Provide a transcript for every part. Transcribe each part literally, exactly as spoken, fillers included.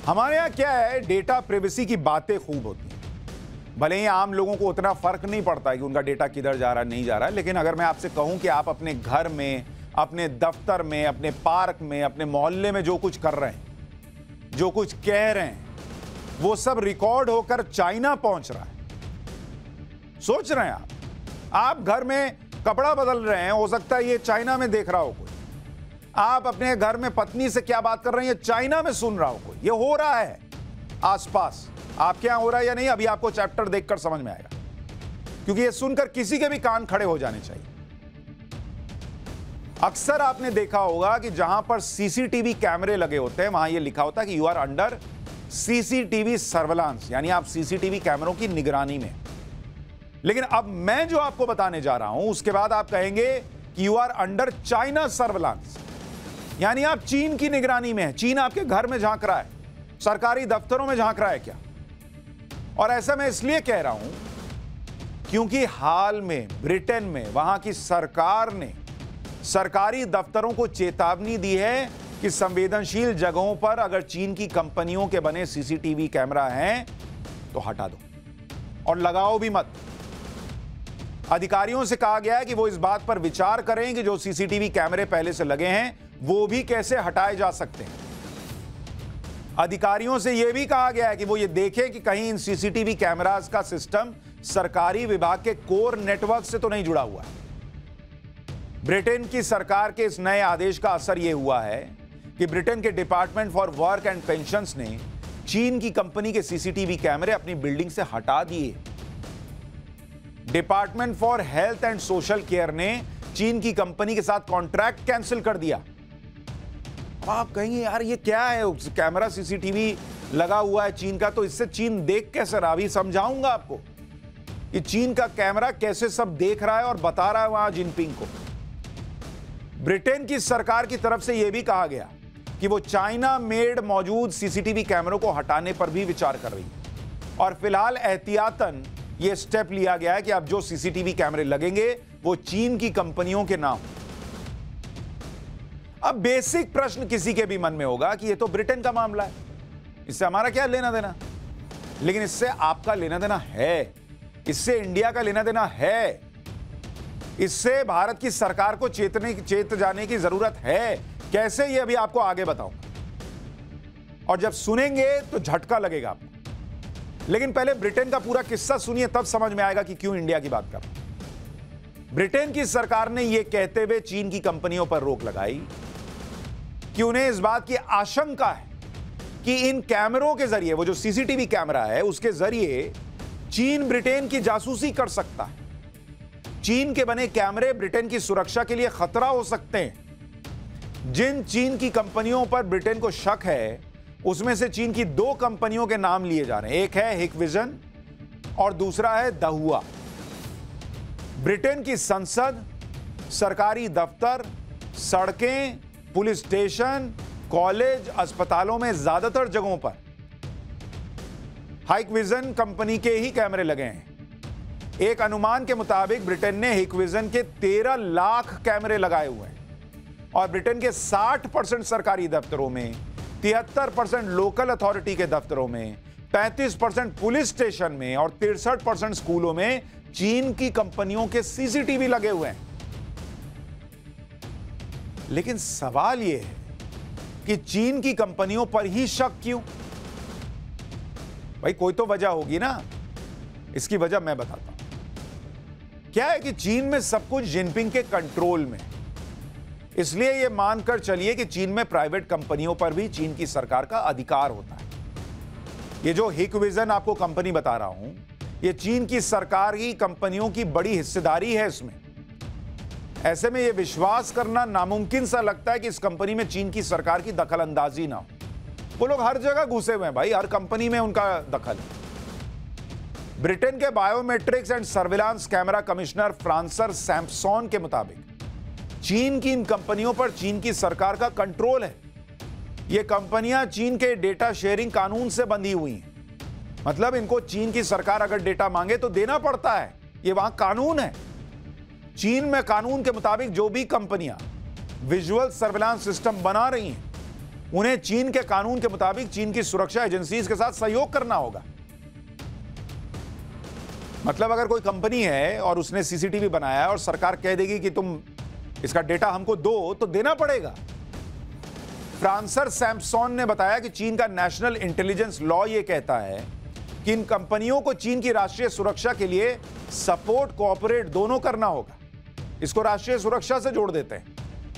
हमारे यहाँ क्या है, डेटा प्रिवेसी की बातें खूब होती हैं। भले ही आम लोगों को उतना फर्क नहीं पड़ता है कि उनका डेटा किधर जा रहा है नहीं जा रहा है, लेकिन अगर मैं आपसे कहूं कि आप अपने घर में, अपने दफ्तर में, अपने पार्क में, अपने मोहल्ले में जो कुछ कर रहे हैं, जो कुछ कह रहे हैं, वो सब रिकॉर्ड होकर चाइना पहुंच रहा है। सोच रहे हैं आप आप घर में कपड़ा बदल रहे हैं, हो सकता है ये चाइना में देख रहा हो कोई। आप अपने घर में पत्नी से क्या बात कर रहे हैं, ये चाइना में सुन रहा हो कोई। ये हो रहा है आसपास। आपके यहां हो रहा है या नहीं, अभी आपको चैप्टर देखकर समझ में आएगा, क्योंकि ये सुनकर किसी के भी कान खड़े हो जाने चाहिए। अक्सर आपने देखा होगा कि जहां पर सीसीटीवी कैमरे लगे होते हैं, वहां ये लिखा होता है कि you are under CCTV surveillance, यानी आप सीसीटीवी कैमरों की निगरानी में। लेकिन अब मैं जो आपको बताने जा रहा हूं, उसके बाद आप कहेंगे कि you are under China surveillance, यानी आप चीन की निगरानी में हैं। चीन आपके घर में झांक रहा है, सरकारी दफ्तरों में झांक रहा है क्या? और ऐसा मैं इसलिए कह रहा हूं क्योंकि हाल में ब्रिटेन में वहां की सरकार ने सरकारी दफ्तरों को चेतावनी दी है कि संवेदनशील जगहों पर अगर चीन की कंपनियों के बने सीसीटीवी कैमरा हैं तो हटा दो और लगाओ भी मत। अधिकारियों से कहा गया है कि वो इस बात पर विचार करें कि जो सीसीटीवी कैमरे पहले से लगे हैं वो भी कैसे हटाए जा सकते हैं। अधिकारियों से यह भी कहा गया है कि वो ये देखें कि कहीं इन सीसीटीवी कैमरास का सिस्टम सरकारी विभाग के कोर नेटवर्क से तो नहीं जुड़ा हुआ है। ब्रिटेन की सरकार के इस नए आदेश का असर यह हुआ है कि ब्रिटेन के department for work and pensions ने चीन की कंपनी के सीसीटीवी कैमरे अपनी बिल्डिंग से हटा दिए। Department for health and social care ने चीन की कंपनी के साथ कॉन्ट्रैक्ट कैंसिल कर दिया। आप कहेंगे यार ये क्या है, कैमरा सीसीटीवी लगा हुआ है चीन का, तो इससे चीन देख कैसे रहा? अभी समझाऊंगा आपको कि चीन का कैमरा कैसे सब देख रहा है और बता रहा है वहां जिनपिंग को। ब्रिटेन की सरकार की तरफ से यह भी कहा गया कि वो चाइना मेड मौजूद सीसीटीवी कैमरों को हटाने पर भी विचार कर रही है। और फिलहाल एहतियातन यह स्टेप लिया गया है कि अब जो सीसीटीवी कैमरे लगेंगे वो चीन की कंपनियों के नाम। अब बेसिक प्रश्न किसी के भी मन में होगा कि यह तो ब्रिटेन का मामला है, इससे हमारा क्या लेना देना? लेकिन इससे आपका लेना देना है, इससे इंडिया का लेना देना है, इससे भारत की सरकार को चेतने चेत जाने की जरूरत है। कैसे, ये अभी आपको आगे बताऊंगा और जब सुनेंगे तो झटका लगेगा आपको। लेकिन पहले ब्रिटेन का पूरा किस्सा सुनिए, तब समझ में आएगा कि क्यों इंडिया की बात कर रहा हूं। ब्रिटेन की सरकार ने यह कहते हुए चीन की कंपनियों पर रोक लगाई कि उन्हें इस बात की आशंका है कि इन कैमरों के जरिए, वो जो सीसीटीवी कैमरा है उसके जरिए चीन ब्रिटेन की जासूसी कर सकता है। चीन के बने कैमरे ब्रिटेन की सुरक्षा के लिए खतरा हो सकते हैं। जिन चीन की कंपनियों पर ब्रिटेन को शक है उसमें से चीन की दो कंपनियों के नाम लिए जा रहे हैं, एक है हिकविजन और दूसरा है दहुआ। ब्रिटेन की संसद, सरकारी दफ्तर, सड़कें, पुलिस स्टेशन, कॉलेज, अस्पतालों में ज्यादातर जगहों पर हिकविजन कंपनी के ही कैमरे लगे हैं। एक अनुमान के मुताबिक ब्रिटेन ने हिकविजन के तेरह लाख कैमरे लगाए हुए हैं और ब्रिटेन के साठ परसेंट सरकारी दफ्तरों में, तिहत्तर परसेंट लोकल अथॉरिटी के दफ्तरों में, पैंतीस परसेंट पुलिस स्टेशन में और तिरसठ परसेंट स्कूलों में चीन की कंपनियों के सीसीटीवी लगे हुए हैं। लेकिन सवाल यह है कि चीन की कंपनियों पर ही शक क्यों? भाई कोई तो वजह होगी ना। इसकी वजह मैं बताता हूं। क्या है कि चीन में सब कुछ जिनपिंग के कंट्रोल में, इसलिए यह मानकर चलिए कि चीन में प्राइवेट कंपनियों पर भी चीन की सरकार का अधिकार होता है। ये जो हिकविजन आपको कंपनी बता रहा हूं, यह चीन की सरकारी कंपनियों की बड़ी हिस्सेदारी है इसमें। ऐसे में यह विश्वास करना नामुमकिन सा लगता है कि इस कंपनी में चीन की सरकार की दखल अंदाजी ना हो। वो लोग हर जगह घुसे हुए हैं भाई, हर कंपनी में उनका दखल है। ब्रिटेन के biometrics and surveillance camera commissioner Fraser Sampson के मुताबिक चीन की इन कंपनियों पर चीन की सरकार का कंट्रोल है। ये कंपनियां चीन के डेटा शेयरिंग कानून से बंधी हुई हैं। मतलब इनको चीन की सरकार अगर डेटा मांगे तो देना पड़ता है, ये वहां कानून है। चीन में कानून के मुताबिक जो भी कंपनियां विजुअल सर्विलांस सिस्टम बना रही हैं उन्हें चीन के कानून के मुताबिक चीन की सुरक्षा एजेंसीज के साथ सहयोग करना होगा। मतलब अगर कोई कंपनी है और उसने सीसीटीवी बनाया और सरकार कह देगी कि तुम इसका डेटा हमको दो, तो देना पड़ेगा। फ्रांसर सैमसॉन ने बताया कि चीन का नेशनल इंटेलिजेंस लॉ यह कहता है कि इन कंपनियों को चीन की राष्ट्रीय सुरक्षा के लिए सपोर्ट, कोऑपरेट दोनों करना होगा। इसको राष्ट्रीय सुरक्षा से जोड़ देते हैं।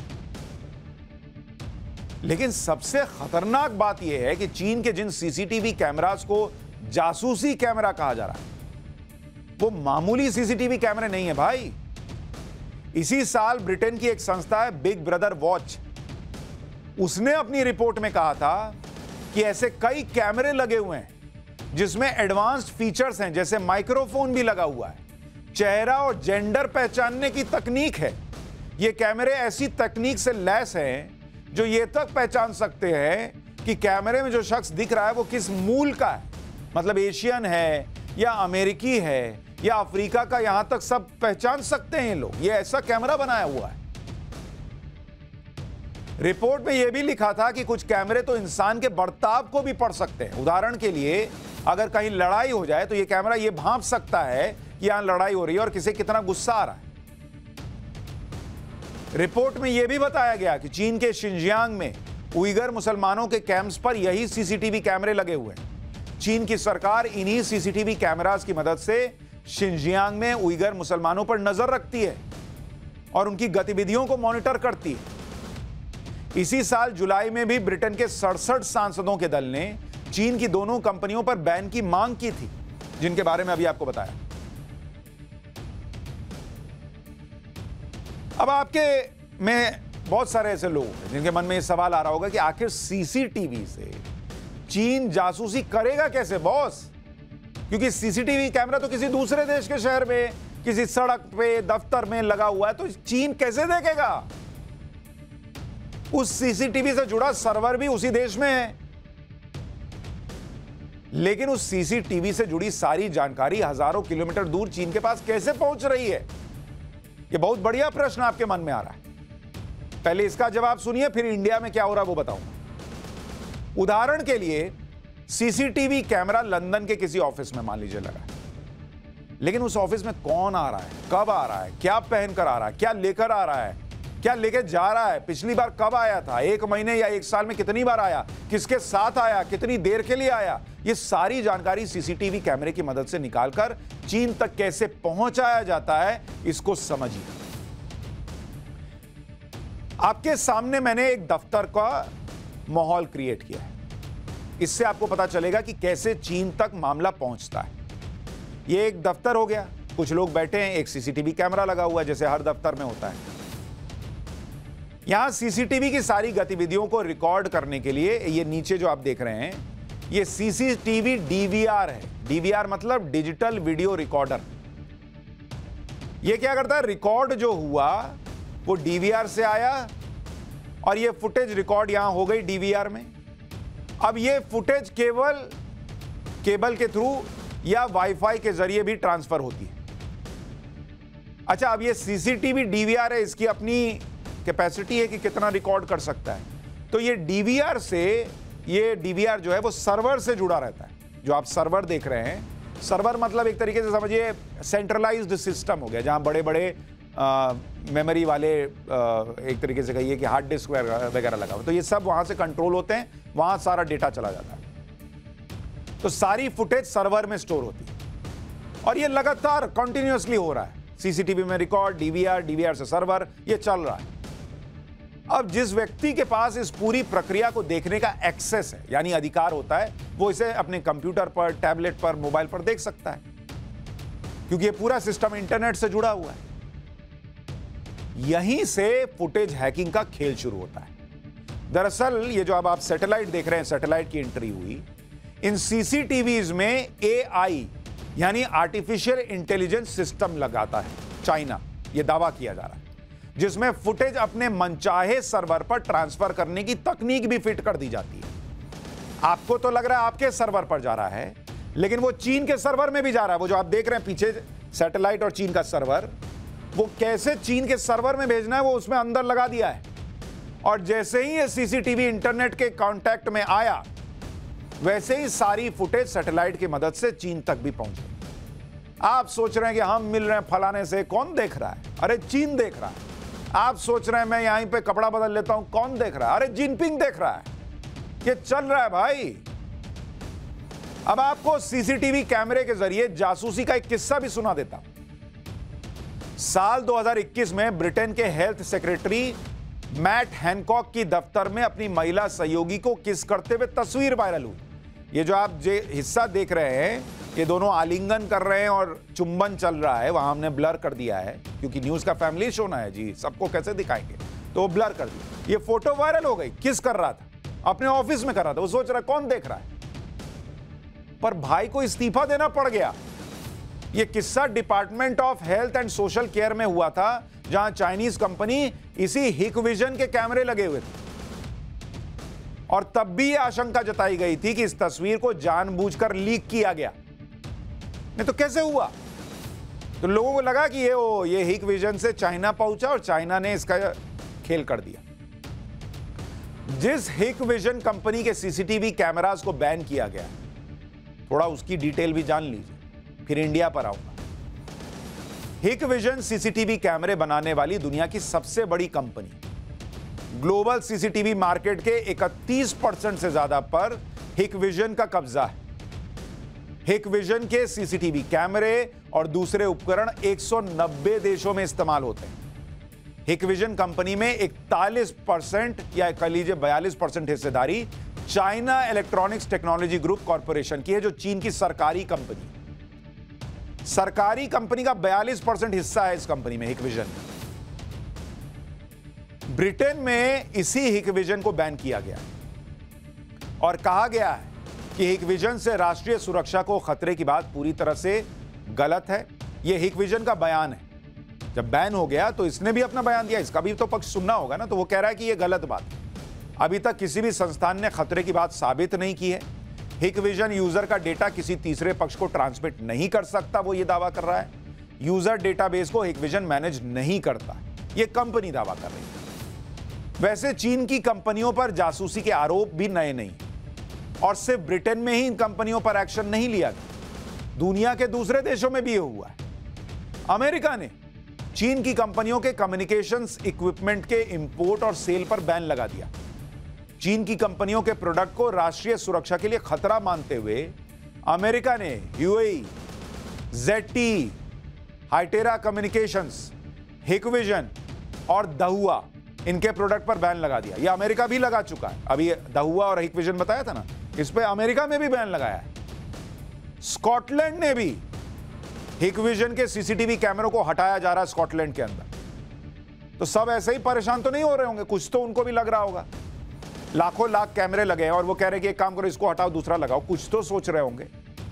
लेकिन सबसे खतरनाक बात यह है कि चीन के जिन सीसीटीवी कैमरास को जासूसी कैमरा कहा जा रहा है, वो मामूली सीसीटीवी कैमरे नहीं है भाई। इसी साल ब्रिटेन की एक संस्था है बिग ब्रदर वॉच, उसने अपनी रिपोर्ट में कहा था कि ऐसे कई कैमरे लगे हुए हैं जिसमें एडवांस्ड फीचर्स हैं, जैसे माइक्रोफोन भी लगा हुआ है, चेहरा और जेंडर पहचानने की तकनीक है। ये कैमरे ऐसी तकनीक से लैस हैं जो ये तक पहचान सकते हैं कि कैमरे में जो शख्स दिख रहा है वो किस मूल का है, मतलब एशियन है या अमेरिकी है या अफ्रीका का, यहां तक सब पहचान सकते हैं लोग। ये ऐसा कैमरा बनाया हुआ है। रिपोर्ट में यह भी लिखा था कि कुछ कैमरे तो इंसान के बर्ताव को भी पढ़ सकते हैं। उदाहरण के लिए अगर कहीं लड़ाई हो जाए तो यह कैमरा यह भांप सकता है कि यहां लड़ाई हो रही है और किसे कितना गुस्सा आ रहा है। रिपोर्ट में यह भी बताया गया कि चीन के शिनजियांग में उइगर मुसलमानों के कैंप्स पर यही सीसीटीवी कैमरे लगे हुए हैं। चीन की सरकार इन्हीं सीसीटीवी कैमरास की मदद से शिनजियांग में उइगर मुसलमानों पर नजर रखती है और उनकी गतिविधियों को मॉनिटर करती है। इसी साल जुलाई में भी ब्रिटेन के सड़सठ सांसदों के दल ने चीन की दोनों कंपनियों पर बैन की मांग की थी, जिनके बारे में अभी आपको बताया। अब आपके में बहुत सारे ऐसे लोग हैं जिनके मन में यह सवाल आ रहा होगा कि आखिर सीसीटीवी से चीन जासूसी करेगा कैसे बॉस, क्योंकि सीसीटीवी कैमरा तो किसी दूसरे देश के शहर में, किसी सड़क पे, दफ्तर में लगा हुआ है, तो चीन कैसे देखेगा? उस सीसीटीवी से जुड़ा सर्वर भी उसी देश में है, लेकिन उस सीसीटीवी से जुड़ी सारी जानकारी हजारों किलोमीटर दूर चीन के पास कैसे पहुंच रही है? यह बहुत बढ़िया प्रश्न आपके मन में आ रहा है। पहले इसका जवाब सुनिए, फिर इंडिया में क्या हो रहा है वो बताऊंगा। उदाहरण के लिए सीसीटीवी कैमरा लंदन के किसी ऑफिस में मान लीजिए लगा है, लेकिन उस ऑफिस में कौन आ रहा है, कब आ रहा है, क्या पहनकर आ रहा है, क्या लेकर आ रहा है, क्या लेकर जा रहा है, पिछली बार कब आया था, एक महीने या एक साल में कितनी बार आया, किसके साथ आया, कितनी देर के लिए आया, ये सारी जानकारी सीसीटीवी कैमरे की मदद से निकालकर चीन तक कैसे पहुंचाया जाता है, इसको समझिए। आपके सामने मैंने एक दफ्तर का माहौल क्रिएट किया है। इससे आपको पता चलेगा कि कैसे चीन तक मामला पहुंचता है। यह एक दफ्तर हो गया, कुछ लोग बैठे हैं, एक सीसीटीवी कैमरा लगा हुआ है जैसे हर दफ्तर में होता है। यहां सीसीटीवी की सारी गतिविधियों को रिकॉर्ड करने के लिए ये नीचे जो आप देख रहे हैं, ये सीसीटीवी डीवीआर है। डीवीआर मतलब डिजिटल वीडियो रिकॉर्डर। ये क्या करता है, रिकॉर्ड जो हुआ वो डीवीआर से आया और ये फुटेज रिकॉर्ड यहां हो गई डीवीआर में। अब ये फुटेज केवल केबल के थ्रू या वाईफाई के जरिए भी ट्रांसफर होती है। अच्छा, अब ये सीसीटीवी डीवीआर है, इसकी अपनी कैपेसिटी है कि कितना रिकॉर्ड कर सकता है। तो ये डीवीआर से, ये डीवीआर जो है वो सर्वर से जुड़ा रहता है। जो आप सर्वर देख रहे हैं, सर्वर मतलब एक तरीके से समझिए सेंट्रलाइज्ड सिस्टम हो गया, जहां बड़े बड़े मेमोरी वाले आ, एक तरीके से कहिए कि हार्ड डिस्क वगैरह लगा हुआ, तो ये सब वहां से कंट्रोल होते हैं, वहां सारा डेटा चला जाता है। तो सारी फुटेज सर्वर में स्टोर होती है और ये लगातार कंटिन्यूअसली हो रहा है। सीसीटीवी में रिकॉर्ड, डीवीआर, डीवीआर से सर्वर, ये चल रहा है। अब जिस व्यक्ति के पास इस पूरी प्रक्रिया को देखने का एक्सेस है, यानी अधिकार होता है, वो इसे अपने कंप्यूटर पर, टैबलेट पर, मोबाइल पर देख सकता है, क्योंकि ये पूरा सिस्टम इंटरनेट से जुड़ा हुआ है। यहीं से फुटेज हैकिंग का खेल शुरू होता है। दरअसल ये जो अब आप सैटेलाइट देख रहे हैं, सैटेलाइट की एंट्री हुई, इन सीसीटीवीज में एआई यानी आर्टिफिशियल इंटेलिजेंस सिस्टम लगाता है चाइना, यह दावा किया जा रहा है, जिसमें फुटेज अपने मनचाहे सर्वर पर ट्रांसफर करने की तकनीक भी फिट कर दी जाती है। आपको तो लग रहा है आपके सर्वर पर जा रहा है, लेकिन वो चीन के सर्वर में भी जा रहा है। वो जो आप देख रहे हैं पीछे सैटेलाइट और चीन का सर्वर, वो कैसे चीन के सर्वर में भेजना है वो उसमें अंदर लगा दिया है। और जैसे ही ये सीसीटीवी इंटरनेट के कांटेक्ट में आया, वैसे ही सारी फुटेज सैटेलाइट की मदद से चीन तक भी पहुंची। आप सोच रहे हैं कि हम मिल रहे हैं फलाने से, कौन देख रहा है? अरे चीन देख रहा है। आप सोच रहे हैं मैं यहीं पे कपड़ा बदल लेता हूं, कौन देख रहा है? अरे जिनपिंग देख रहा है। ये चल रहा है भाई। अब आपको सीसीटीवी कैमरे के जरिए जासूसी का एक किस्सा भी सुना देता हूं। साल दो हज़ार इक्कीस में ब्रिटेन के हेल्थ सेक्रेटरी मैट हैनकॉक की दफ्तर में अपनी महिला सहयोगी को किस करते हुए तस्वीर वायरल हुई। ये जो आप जे हिस्सा देख रहे हैं, ये दोनों आलिंगन कर रहे हैं और चुंबन चल रहा है। वहां हमने ब्लर कर दिया है क्योंकि न्यूज का फैमिली शो ना है जी, सबको कैसे दिखाएंगे, तो ब्लर कर दिया। ये फोटो वायरल हो गई। किस कर रहा था? अपने ऑफिस में कर रहा था। वो सोच रहा कौन देख रहा है, पर भाई को इस्तीफा देना पड़ गया। यह किस्सा department of health and social care में हुआ था, जहां चाइनीज कंपनी इसी हिकविजन के कैमरे लगे हुए थे। और तब भी यह आशंका जताई गई थी कि इस तस्वीर को जानबूझकर लीक किया गया। नहीं तो कैसे हुआ? तो लोगों को लगा कि ये वो ये हिकविजन से चाइना पहुंचा और चाइना ने इसका खेल कर दिया। जिस हिकविजन कंपनी के सीसीटीवी कैमरास को बैन किया गया, थोड़ा उसकी डिटेल भी जान लीजिए, फिर इंडिया पर आऊंगा। हिकविजन सीसीटीवी कैमरे बनाने वाली दुनिया की सबसे बड़ी कंपनी, ग्लोबल सीसीटीवी मार्केट के इकतीस परसेंट से ज्यादा पर हिकविजन का कब्जा है। हिकविजन के सीसीटीवी कैमरे और दूसरे उपकरण एक सौ नब्बे देशों में इस्तेमाल होते हैं। हिकविजन कंपनी में इकतालीस परसेंट या कह लीजिए बयालीस परसेंट हिस्सेदारी China Electronics Technology Group Corporation की है, जो चीन की सरकारी कंपनी। सरकारी कंपनी का बयालीस परसेंट हिस्सा है इस कंपनी में, हिकविजन। ब्रिटेन में इसी हिकविजन को बैन किया गया और कहा गया है कि हिकविजन से राष्ट्रीय सुरक्षा को खतरे की बात पूरी तरह से गलत है। यह हिकविजन का बयान है। जब बैन हो गया तो इसने भी अपना बयान दिया, इसका भी तो पक्ष सुनना होगा ना। तो वो कह रहा है कि यह गलत बात है। अभी तक किसी भी संस्थान ने खतरे की बात साबित नहीं की है। हिकविजन यूजर का डेटा किसी तीसरे पक्ष को ट्रांसमिट नहीं कर सकता, वो ये दावा कर रहा है। यूजर डेटाबेस को हिकविजन मैनेज नहीं करता, ये कंपनी दावा कर रही है। वैसे चीन की कंपनियों पर जासूसी के आरोप भी नए नहीं, और सिर्फ ब्रिटेन में ही इन कंपनियों पर एक्शन नहीं लिया गया, दुनिया के दूसरे देशों में भी ये हुआ है। अमेरिका ने चीन की कंपनियों के कम्युनिकेशंस इक्विपमेंट के इंपोर्ट और सेल पर बैन लगा दिया। चीन की कंपनियों के प्रोडक्ट को राष्ट्रीय सुरक्षा के लिए खतरा मानते हुए अमेरिका ने Huawei, ZTE, Hytera communications, Hikvision और दहुआ, इनके प्रोडक्ट पर बैन लगा दिया। यह अमेरिका भी लगा चुका है। अभी दहुआ और हिकविजन बताया था ना, इस पे अमेरिका में भी बैन लगाया है। स्कॉटलैंड ने भी हिकविजन के सीसीटीवी कैमरों को हटाया जा रहा है स्कॉटलैंड के अंदर। तो सब ऐसे ही परेशान तो नहीं हो रहे होंगे, कुछ तो उनको भी लग रहा होगा। लाखों लाख कैमरे लगे हैं और वो कह रहे हैं कि एक काम करो, इसको हटाओ, दूसरा लगाओ, कुछ तो सोच रहे होंगे।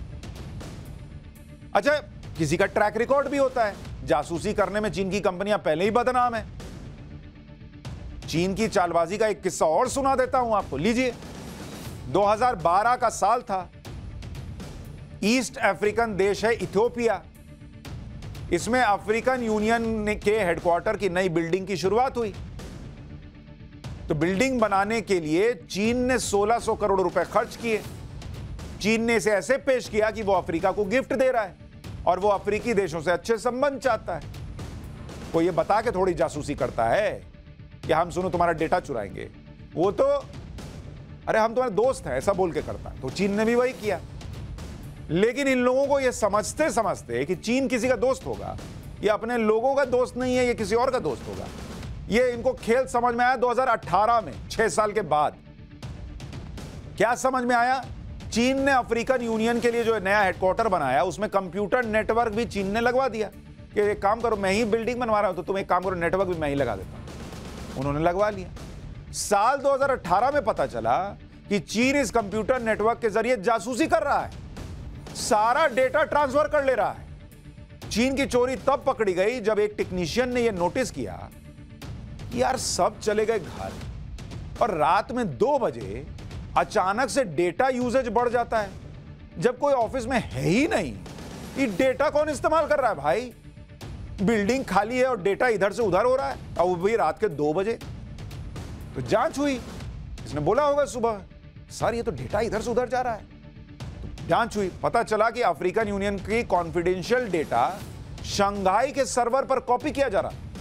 अच्छा, किसी का ट्रैक रिकॉर्ड भी होता है। जासूसी करने में चीन की कंपनियां पहले ही बदनाम है। चीन की चालबाजी का एक किस्सा और सुना देता हूं आपको, लीजिए। दो हज़ार बारह का साल था। ईस्ट अफ्रीकन देश है इथियोपिया। इसमें अफ्रीकन यूनियन के हेडक्वार्टर की नई बिल्डिंग की शुरुआत हुई। तो बिल्डिंग बनाने के लिए चीन ने सोलह सौ करोड़ रुपए खर्च किए। चीन ने इसे ऐसे पेश किया कि वो अफ्रीका को गिफ्ट दे रहा है और वो अफ्रीकी देशों से अच्छे संबंध चाहता है। वो ये बता के थोड़ी जासूसी करता है कि हम सुनो तुम्हारा डेटा चुराएंगे। वो तो अरे हम तुम्हारे दोस्त हैं ऐसा बोल के करता है। तो चीन ने भी वही किया। लेकिन इन लोगों को ये समझते समझते कि चीन किसी का दोस्त होगा, ये अपने लोगों का दोस्त नहीं है, ये किसी और का दोस्त होगा, ये इनको खेल समझ में आया दो हज़ार अठारह में, छह साल के बाद। क्या समझ में आया? चीन ने अफ्रीकन यूनियन के लिए जो नया हेडक्वार्टर बनाया, उसमें कंप्यूटर नेटवर्क भी चीन ने लगवा दिया कि एक काम करो, मैं ही बिल्डिंग बनवा रहा हूं तो तुम एक काम करो, नेटवर्क भी मैं ही लगा देता हूं। उन्होंने लगवा लिया। साल दो हज़ार अठारह में पता चला कि चीन इस कंप्यूटर नेटवर्क के जरिए जासूसी कर रहा है, सारा डेटा ट्रांसफर कर ले रहा है। चीन की चोरी तब पकड़ी गई जब एक टेक्नीशियन ने यह नोटिस किया, यार सब चले गए घर और रात में दो बजे अचानक से डेटा यूजेज बढ़ जाता है, जब कोई ऑफिस में है ही नहीं। ये डेटा कौन इस्तेमाल कर रहा है भाई? बिल्डिंग खाली है और डेटा इधर से उधर हो रहा है, और वो भी रात के दो बजे। तो जांच हुई, इसने बोला होगा सुबह, सर ये तो डेटा इधर से उधर जा रहा है। तो जांच हुई, पता चला कि अफ्रीकन यूनियन की कॉन्फिडेंशियल डेटा शंघाई के सर्वर पर कॉपी किया जा रहा।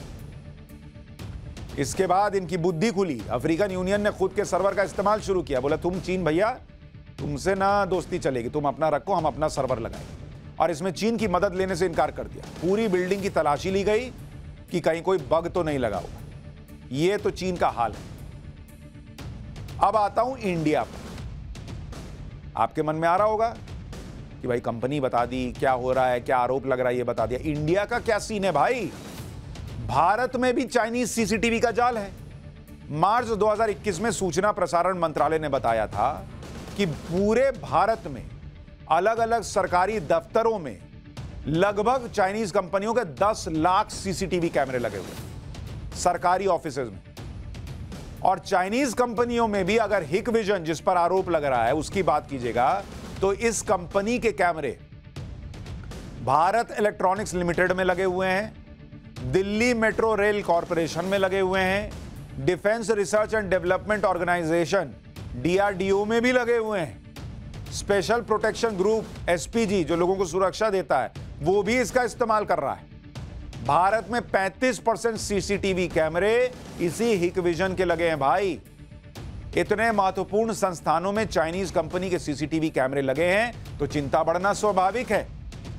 इसके बाद इनकी बुद्धि खुली, अफ्रीकन यूनियन ने खुद के सर्वर का इस्तेमाल शुरू किया। बोला तुम चीन भैया, तुमसे ना दोस्ती चलेगी, तुम अपना रखो, हम अपना सर्वर लगाएंगे। और इसमें चीन की मदद लेने से इनकार कर दिया। पूरी बिल्डिंग की तलाशी ली गई कि कहीं कोई बग तो नहीं लगा होगा। यह तो चीन का हाल है। अब आता हूं इंडिया पर। आपके मन में आ रहा होगा कि भाई कंपनी बता दी, क्या हो रहा है, क्या आरोप लग रहा है, ये बता दिया। इंडिया का क्या सीन है भाई? भारत में भी चाइनीज सीसीटीवी का जाल है। मार्च दो हज़ार इक्कीस में सूचना प्रसारण मंत्रालय ने बताया था कि पूरे भारत में अलग अलग सरकारी दफ्तरों में लगभग चाइनीज कंपनियों के दस लाख सीसीटीवी कैमरे लगे हुए सरकारी ऑफिसेज में। और चाइनीज कंपनियों में भी अगर हिकविजन, जिस पर आरोप लग रहा है, उसकी बात कीजिएगा तो इस कंपनी के कैमरे भारत इलेक्ट्रॉनिक्स लिमिटेड में लगे हुए हैं, दिल्ली मेट्रो रेल कॉरपोरेशन में लगे हुए हैं, defence research and development organisation DRDO में भी लगे हुए हैं, स्पेशल प्रोटेक्शन ग्रुप एसपीजी जो लोगों को सुरक्षा देता है वो भी इसका इस्तेमाल कर रहा है। भारत में पैंतीस परसेंट सीसीटीवी कैमरे इसी हिकविजन के लगे हैं भाई। इतने महत्वपूर्ण संस्थानों में चाइनीज कंपनी के सीसीटीवी कैमरे लगे हैं तो चिंता बढ़ना स्वाभाविक है।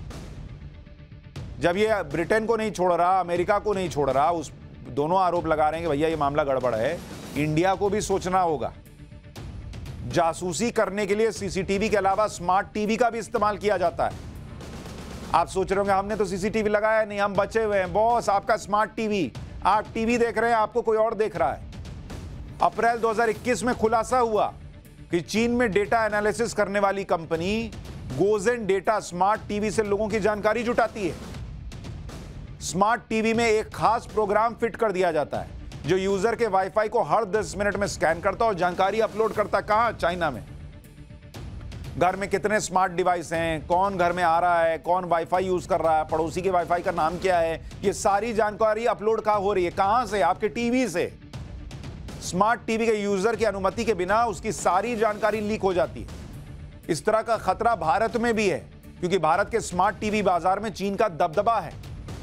जब ये ब्रिटेन को नहीं छोड़ रहा, अमेरिका को नहीं छोड़ रहा, उस दोनों आरोप लगा रहे हैं कि भैया ये मामला गड़बड़ है, इंडिया को भी सोचना होगा। जासूसी करने के लिए सीसीटीवी के अलावा स्मार्ट टीवी का भी इस्तेमाल किया जाता है। आप सोच रहे होंगे हमने तो सीसीटीवी लगाया नहीं, हम बचे हुए हैं। बॉस, आपका स्मार्ट टीवी, आप टीवी देख रहे हैं, आपको कोई और देख रहा है। अप्रैल दो हज़ार इक्कीस में खुलासा हुआ कि चीन में डेटा एनालिसिस करने वाली कंपनी गोजेन डेटा स्मार्ट टीवी से लोगों की जानकारी जुटाती है। स्मार्ट टीवी में एक खास प्रोग्राम फिट कर दिया जाता है जो यूजर के वाईफाई को हर दस मिनट में स्कैन करता और जानकारी अपलोड करता। कहां? चाइना में। घर में कितने स्मार्ट डिवाइस हैं, कौन घर में आ रहा है, कौन वाईफाई यूज कर रहा है, पड़ोसी के वाईफाई का नाम क्या है, ये सारी जानकारी अपलोड कहां हो रही है? कहां से? आपके टीवी से। स्मार्ट टीवी के यूजर की अनुमति के बिना उसकी सारी जानकारी लीक हो जाती है। इस तरह का खतरा भारत में भी है क्योंकि भारत के स्मार्ट टीवी बाजार में चीन का दबदबा है।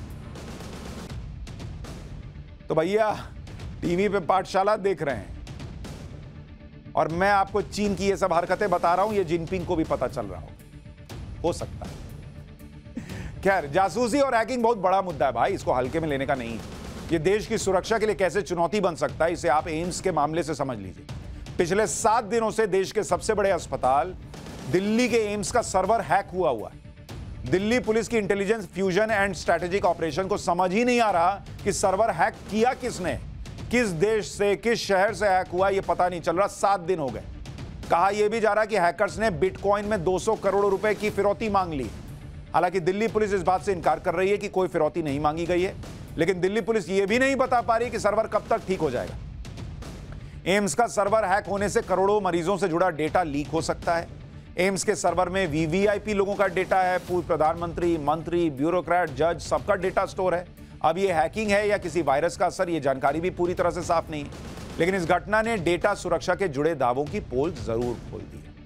तो भैया टीवी पे पाठशाला देख रहे हैं और मैं आपको चीन की ये सब हरकतें बता रहा हूं, ये जिनपिंग को भी पता चल रहा हो हो सकता है। खैर, जासूसी और हैकिंग बहुत बड़ा मुद्दा है भाई, इसको हल्के में लेने का नहीं है। ये देश की सुरक्षा के लिए कैसे चुनौती बन सकता है, इसे आप एम्स के मामले से समझ लीजिए। पिछले सात दिनों से देश के सबसे बड़े अस्पताल दिल्ली के एम्स का सर्वर हैक हुआ हुआ है। दिल्ली पुलिस की intelligence fusion and strategic operation को समझ ही नहीं आ रहा कि सर्वर हैक किया किसने, किस देश से, किस शहर से हैक हुआ, यह पता नहीं चल रहा। सात दिन हो गए। कहा यह भी जा रहा कि हैकर्स ने बिटकॉइन में दो सौ करोड़ रुपए की फिरौती मांग ली। हालांकि दिल्ली पुलिस इस बात से इनकार कर रही है कि कोई फिरौती नहीं मांगी गई है, लेकिन दिल्ली पुलिस यह भी नहीं बता पा रही कि सर्वर कब तक ठीक हो जाएगा। एम्स का सर्वर हैक होने से करोड़ों मरीजों से जुड़ा डेटा लीक हो सकता है। एम्स के सर्वर में वीवीआईपी लोगों का डेटा है, पूर्व प्रधानमंत्री, मंत्री, ब्यूरोक्रेट, जज, सबका डेटा स्टोर है। अब ये हैकिंग है या किसी वायरस का असर, ये जानकारी भी पूरी तरह से साफ नहीं है। लेकिन इस घटना ने डेटा सुरक्षा के जुड़े दावों की पोल जरूर खोल दी है।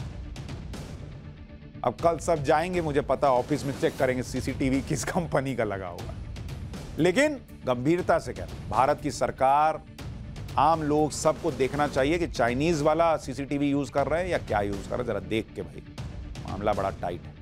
अब कल सब जाएंगे, मुझे पता, ऑफिस में चेक करेंगे सीसीटीवी किस कंपनी का लगा हुआ है। लेकिन गंभीरता से कह रहा हूं, भारत की सरकार, आम लोग, सबको देखना चाहिए कि चाइनीज वाला सीसीटीवी यूज कर रहे हैं या क्या यूज कर रहे हैं। जरा देख के भाई, मामला बड़ा टाइट है।